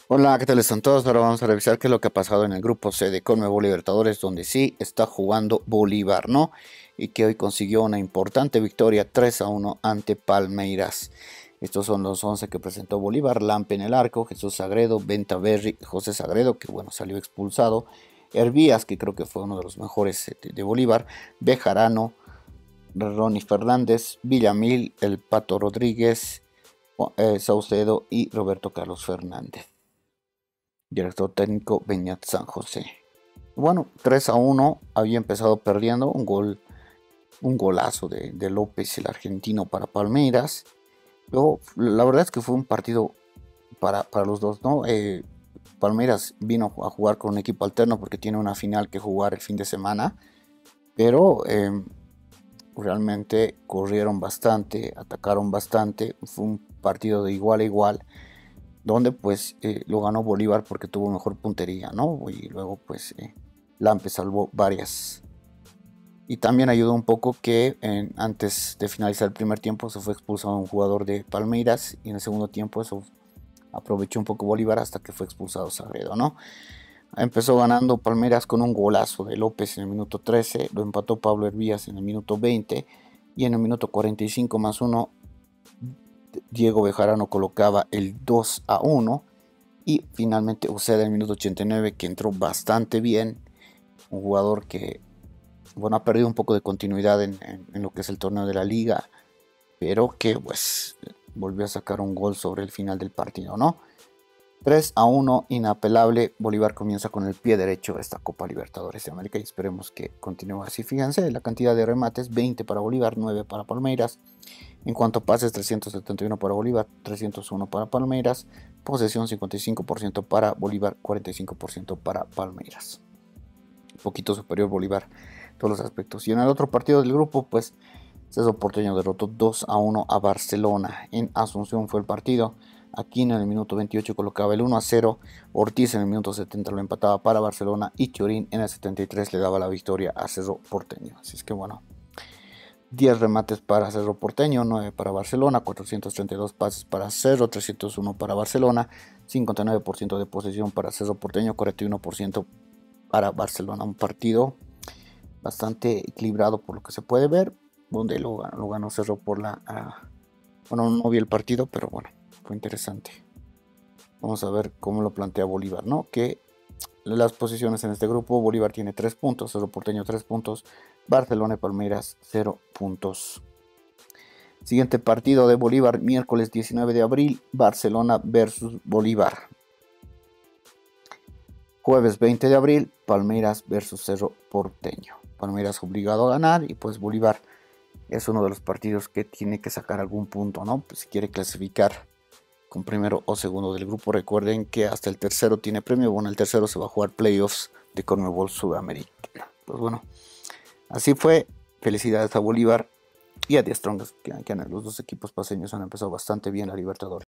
Hola, ¿qué tal están todos? Ahora vamos a revisar qué es lo que ha pasado en el grupo C de Conmebol Libertadores, donde sí está jugando Bolívar, ¿no? Y que hoy consiguió una importante victoria 3-1 ante Palmeiras. Estos son los 11 que presentó Bolívar: Lampe en el arco, Jesús Sagredo, Berry, José Sagredo, que bueno, salió expulsado, Hervías, que creo que fue uno de los mejores de Bolívar, Bejarano, Ronnie Fernández, Villamil, El Pato Rodríguez, Saucedo y Roberto Carlos Fernández. Director técnico Beñat San José. Bueno, 3-1, había empezado perdiendo un golazo de López, el argentino, para Palmeiras. Pero la verdad es que fue un partido para los dos, ¿no? Palmeiras vino a jugar con un equipo alterno porque tiene una final que jugar el fin de semana, pero realmente corrieron bastante, atacaron bastante, fue un partido de igual a igual, donde pues lo ganó Bolívar porque tuvo mejor puntería, ¿no? Y luego pues Lampe salvó varias. Y también ayudó un poco que antes de finalizar el primer tiempo se fue expulsado un jugador de Palmeiras, y en el segundo tiempo eso aprovechó un poco Bolívar hasta que fue expulsado Sagredo, ¿no? Empezó ganando Palmeiras con un golazo de López en el minuto 13, lo empató Pablo Hervías en el minuto 20, y en el minuto 45 más uno Diego Bejarano colocaba el 2-1. Y finalmente Uceda en el minuto 89, que entró bastante bien. Un jugador que, bueno, ha perdido un poco de continuidad en lo que es el torneo de la liga, pero que pues volvió a sacar un gol sobre el final del partido, ¿no? 3-1, inapelable. Bolívar comienza con el pie derecho esta Copa Libertadores de América y esperemos que continúe así. Fíjense, la cantidad de remates: 20 para Bolívar, 9 para Palmeiras. En cuanto a pases, 371 para Bolívar, 301 para Palmeiras. Posesión 55% para Bolívar, 45% para Palmeiras. Un poquito superior Bolívar en todos los aspectos. Y en el otro partido del grupo, pues Cerro Porteño derrotó 2-1 a Barcelona. En Asunción fue el partido. Aquino en el minuto 28 colocaba el 1-0. Ortiz en el minuto 70 lo empataba para Barcelona. Y Chorín en el 73 le daba la victoria a Cerro Porteño. Así es que bueno, 10 remates para Cerro Porteño, 9 para Barcelona, 432 pases para Cerro, 301 para Barcelona, 59% de posesión para Cerro Porteño, 41% para Barcelona. Un partido bastante equilibrado por lo que se puede ver, donde lo ganó Cerro por bueno, no vi el partido, pero bueno, fue interesante. Vamos a ver cómo lo plantea Bolívar, ¿no? Que las posiciones en este grupo: Bolívar tiene 3 puntos, Cerro Porteño 3 puntos, Barcelona y Palmeiras 0 puntos. Siguiente partido de Bolívar, miércoles 19 de abril, Barcelona versus Bolívar. Jueves 20 de abril, Palmeiras versus Cerro Porteño. Palmeiras obligado a ganar, y pues Bolívar es uno de los partidos que tiene que sacar algún punto, ¿no? Pues si quiere clasificar con primero o segundo del grupo. Recuerden que hasta el tercero tiene premio. Bueno, el tercero se va a jugar playoffs de Conmebol Sudamérica. Pues bueno, así fue. Felicidades a Bolívar y a The Strongest, que los dos equipos paseños han empezado bastante bien la Libertadores.